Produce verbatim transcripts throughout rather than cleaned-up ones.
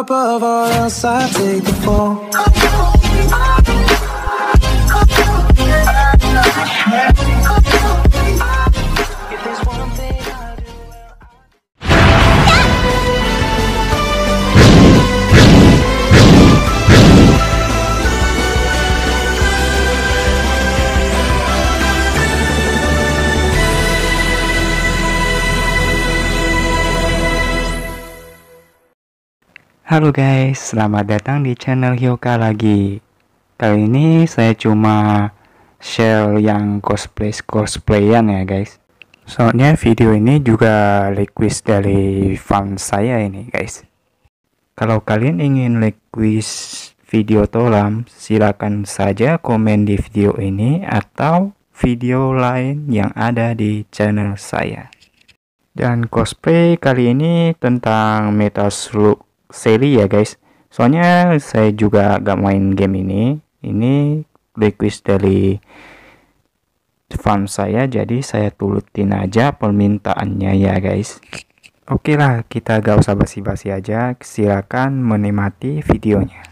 above or else I take the fall. If there's one thing I do Halo guys, selamat datang di channel Hyoka lagi. Kali ini saya cuma share yang cosplay-cosplayan ya guys. Soalnya video ini juga request dari fan saya ini guys. Kalau kalian ingin request video Tolam, silakan saja komen di video ini atau video lain yang ada di channel saya. Dan cosplay kali ini tentang Metal Slug seri ya guys, soalnya saya juga gak main game ini. Ini request dari fan saya, jadi saya turutin aja permintaannya ya guys. Oke lah, kita gak usah basi-basi aja, silakan menikmati videonya.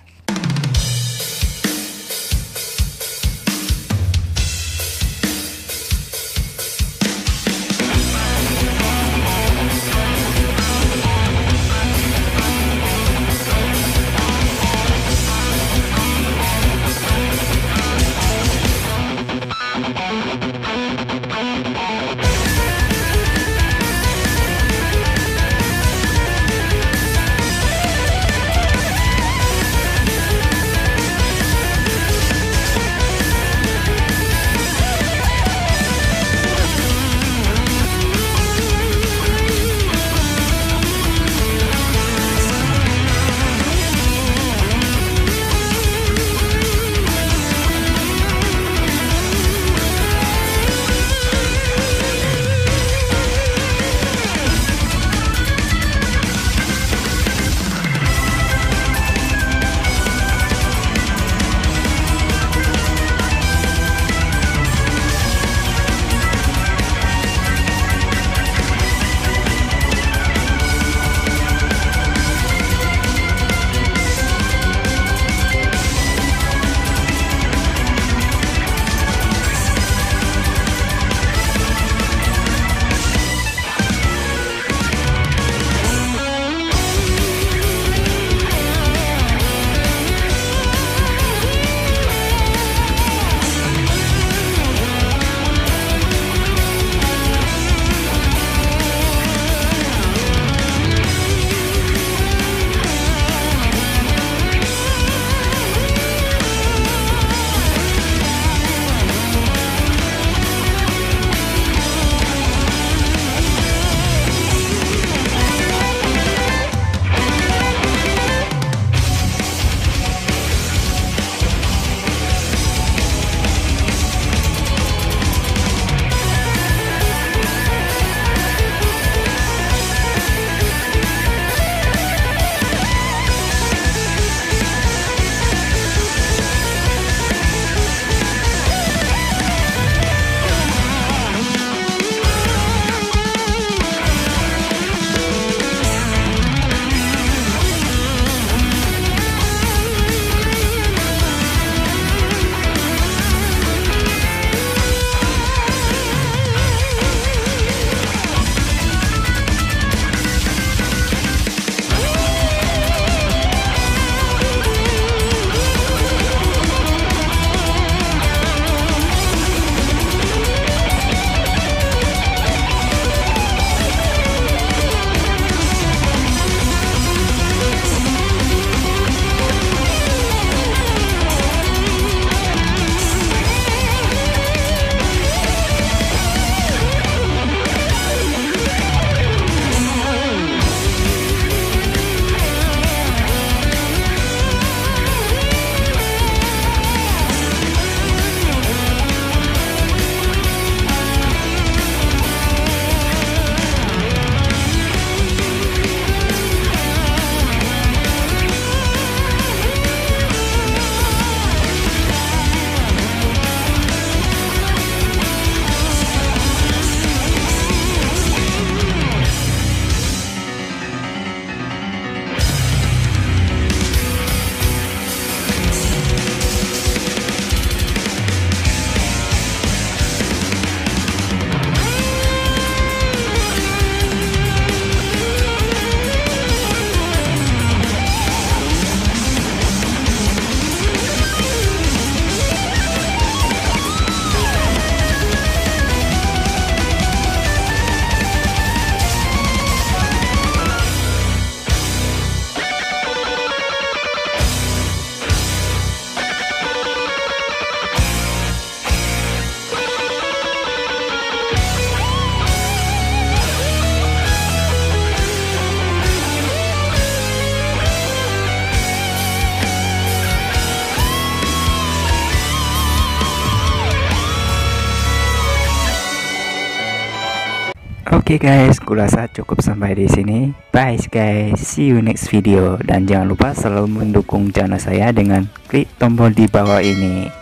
Oke guys, kurasa cukup sampai di sini. Bye guys, see you next video. Dan jangan lupa selalu mendukung channel saya dengan klik tombol di bawah ini.